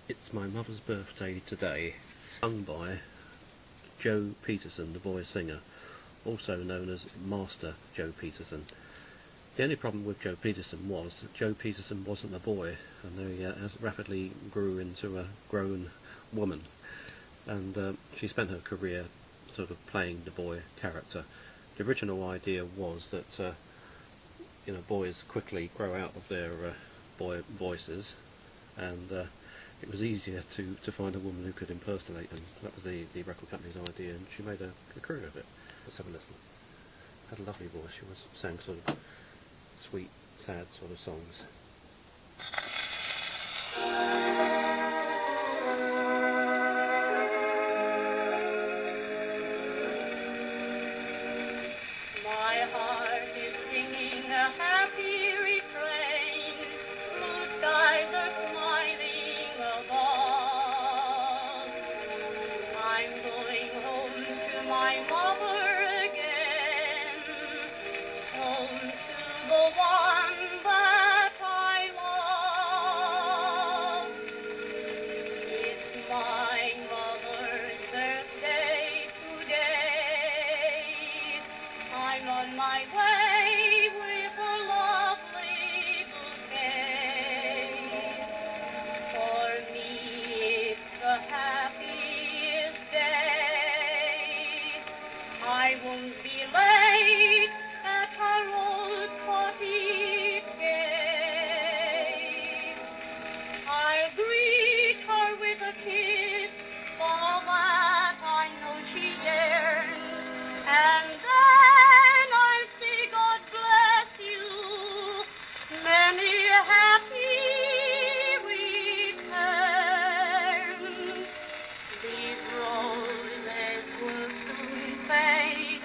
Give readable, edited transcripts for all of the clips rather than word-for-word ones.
It's my mother's birthday today, sung by Joe Peterson, the boy singer, also known as Master Joe Peterson. The only problem with Joe Peterson was that Joe Peterson wasn't a boy, and he rapidly grew into a grown woman, and she spent her career sort of playing the boy character. The original idea was that boys quickly grow out of their boy voices, and it was easier to find a woman who could impersonate them. That was the record company's idea, and she made a career of it. Let's have a listen. Had a lovely voice. She sang sort of sweet, sad sort of songs. My heart is singing a happy refrain, blue skies are smiling above. I'm going home to my mother again, home to the one that I love. It's my mother's birthday today. I'm on my way with a lovely bouquet. For me, it's the happiest day. I won't be late at our old cottage gate. I'll greet her with a kiss, all that I know she yearns, and then I'll say God bless you, many happy returns. These roses will soon fade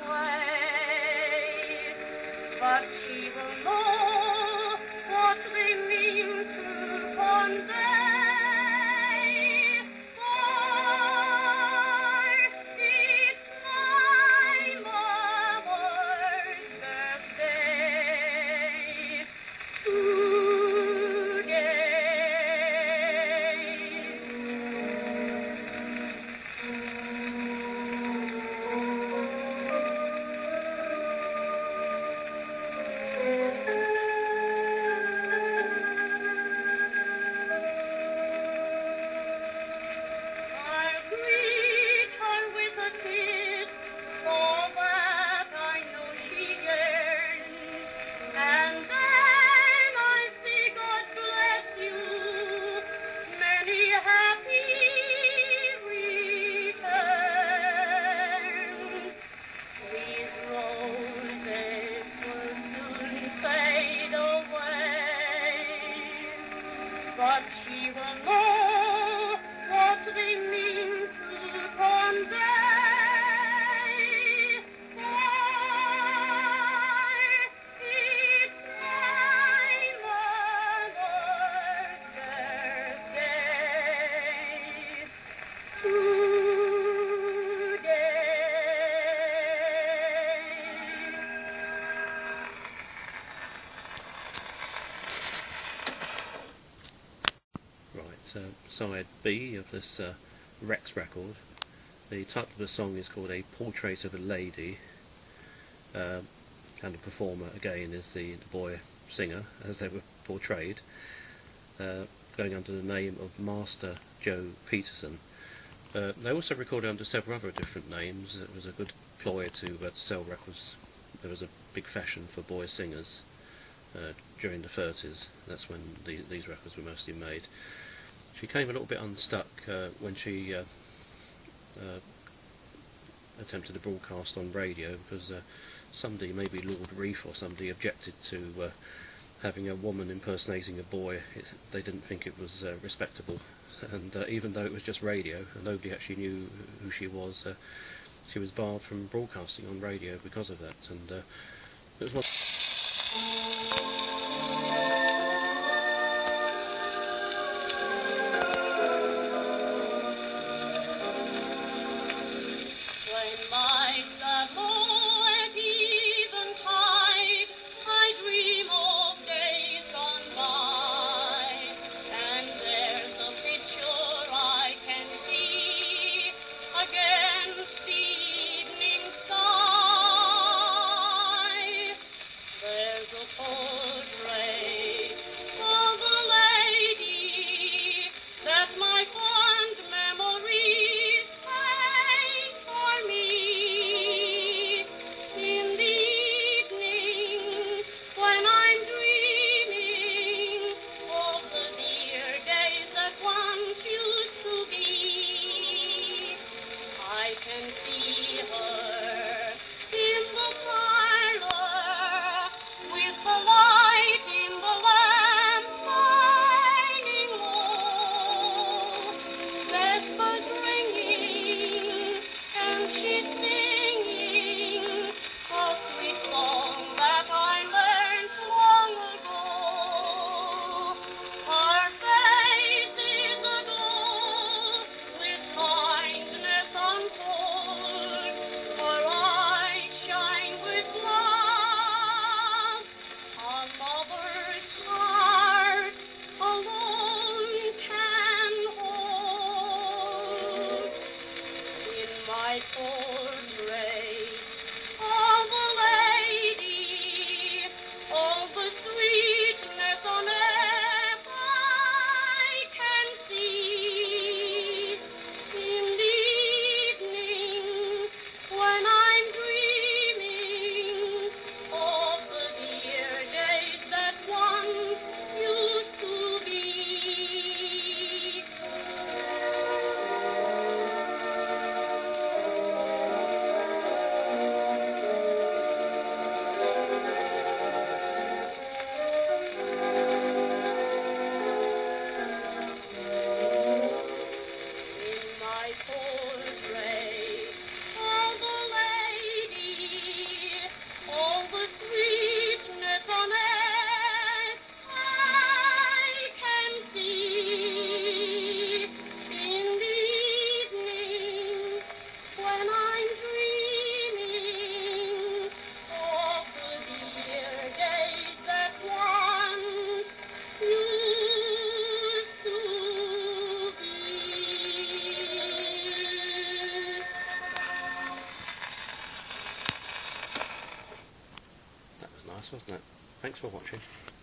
away, but she will know what they mean to convey. For it's my mother's birthday today. I'll greet her with a kiss, all that I know she yearns, and then I'll say God bless you, many happy returns. These roses will soon fade away, but she will know what they mean to convey. For it's my mother's birthday today. Right, side B of this Rex record. The title of the song is called A Portrait of a Lady, and the performer again is the boy singer, as they were portrayed, going under the name of Master Joe Peterson. They also recorded under several other different names. It was a good ploy to sell records. There was a big fashion for boy singers during the 30s. That's when these records were mostly made. She came a little bit unstuck when she attempted to broadcast on radio, because somebody, maybe Lord Reef or somebody, objected to having a woman impersonating a boy. They didn't think it was respectable, and even though it was just radio and nobody actually knew who she was barred from broadcasting on radio because of that. And it was one When lights are low at eventide, I dream of days gone by, and there's a picture was a portrait of a lady that my fond memories paint for me. In the evening, when I'm dreaming of the dear days that once used to be, I can see her in the parlor with the light in the lamp shining low. Vespers ringing and she's singing a sweet song that I learned long ago. Her face is aglow with kindness untold. Her eyes shine with love. A lover's heart alone can hold. In my portrait of a lady, all the sweetness on earth I can see. In the evening, when I'm dreaming of the dear days that once used to be. In my portrait of a lady, all the sweetness on earth I can see. In the evening, when I'm dreaming of the dear days that once used to be. That was nice, wasn't it? Thanks for watching.